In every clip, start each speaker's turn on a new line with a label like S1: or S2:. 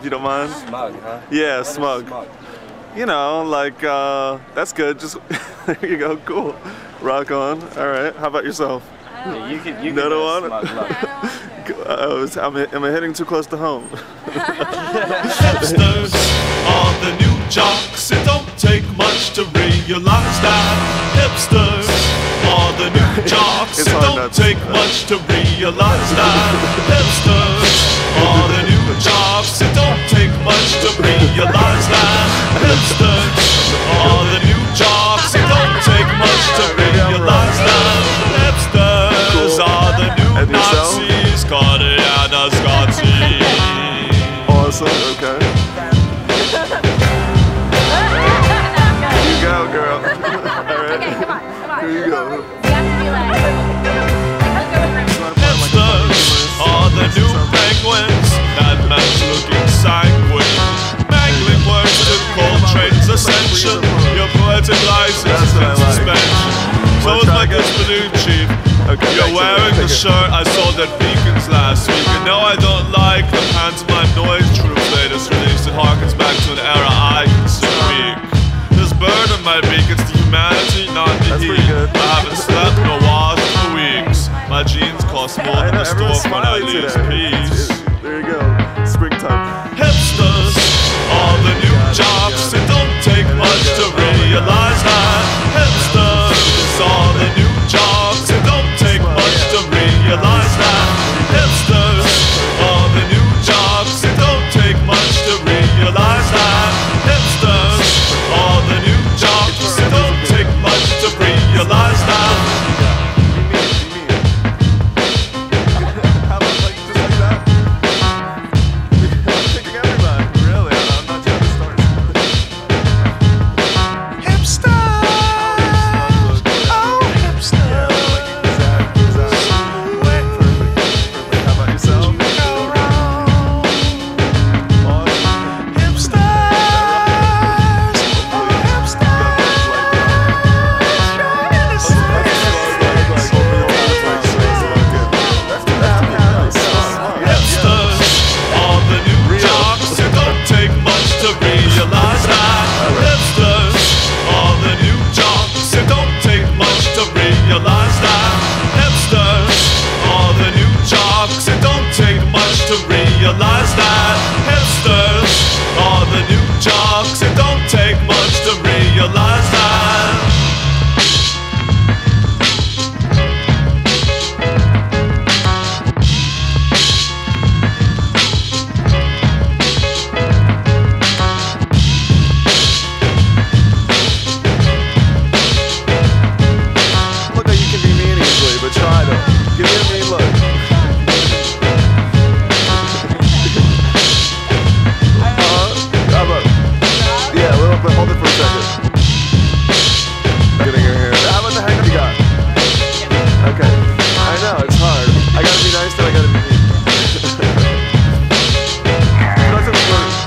S1: if you don't mind.
S2: Smug, huh?
S1: Yeah,
S2: What is
S1: smug.
S2: smug?
S1: You know, like, that's good. Just, there you go, cool. Rock on. All right, how about yourself?
S2: Yeah, you can
S1: Another
S2: be a
S1: one?
S2: smug look.
S1: Am I hitting too close to home?
S3: Hipsters are the new jocks. It don't take much to realize that. Hipsters are the new jocks.
S1: It's
S3: It
S1: hard
S3: don't
S1: not to
S3: take
S1: say.
S3: much to realize that. Hipsters are the new jocks. It don't take much to realize that. Hipsters are the new jocks. It don't take much to realize that. Hipsters are the new
S1: And yourself?
S3: Nazis. Cardiana Scotty.
S1: Awesome, okay. Here you go, girl. All right.
S4: Okay, come on.
S1: Here you go.
S4: We have to be like.
S3: Hipsters are the new penguins. That man's looking sanguine. Mangling words to Coltrane's ascension. Your poetic license
S1: That's
S3: is
S1: what I
S3: in
S1: like.
S3: suspension. So
S1: Wanna
S3: is
S1: try
S3: my
S1: again?
S3: balloon chief.
S1: Okay,
S3: You're
S1: thanks,
S3: wearing the
S1: okay.
S3: shirt I sold at Beacons last week. And no, I don't like the pantomime noise Troop latest release. It harkens back to an era I consider weak. This burden my beacons to humanity, not the
S1: That's
S3: heat.
S1: pretty good.
S3: I haven't slept nor washed for weeks. My jeans cost more
S1: I
S3: than
S1: know,
S3: the
S1: everyone's
S3: storefront I
S1: smiling
S3: leaves
S1: today.
S3: peace.
S1: There you go. Springtime.
S3: Hipsters are the new jocks. It don't take much to realize that. Hipsters are the new jocks. It don't take much to realize that. Hipsters are the new jocks. It don't take much to realize that. Hipsters are the new jocks. It don't take much to realize that.
S1: How about like just like that? I'm picking everybody. Really? I'm not trying to start. Perfect. How about yourself?
S3: Hipsters are the new jocks. It don't take much to realize that. Hipsters are the new jocks. It don't take much to realize that. Hipsters are the new jocks. It don't take much to realize that. Hipsters are the new jocks. It don't take much to realize that.
S1: Look how you can be mean easily, but try to. Give me a mean look. How about? Yeah, a little bit. Hold it for a second. Getting her hair. How about the hang up you got? Okay. I know, it's hard. I gotta be nice, then I gotta be mean. That's what we're doing.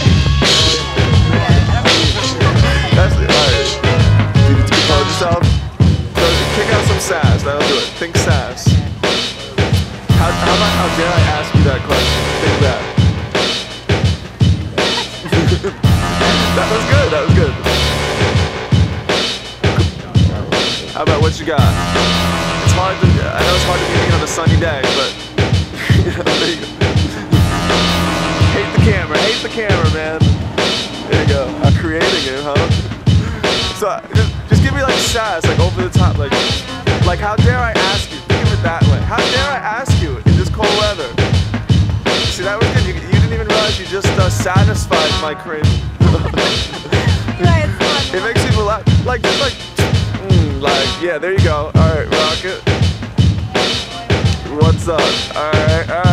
S1: That's it. Alright. Did you compose yourself? So kick out some sass. That'll do it. Think sass. How about how dare I ask you that question? Think that. That was good. That was good. How about what you got? It's hard to. I know it's hard to be mean on a sunny day, but there you go. Hate the camera. Hate the camera, man. There you go. I'm creating it, huh? So just give me like sass, like over the top, like how dare I ask you? Think of it that way. How dare I ask you in this cold weather? See, that was good. You didn't even realize you just satisfied my craving. It makes people laugh. Like just like yeah. There you go. All right, rock it. What's up? All right.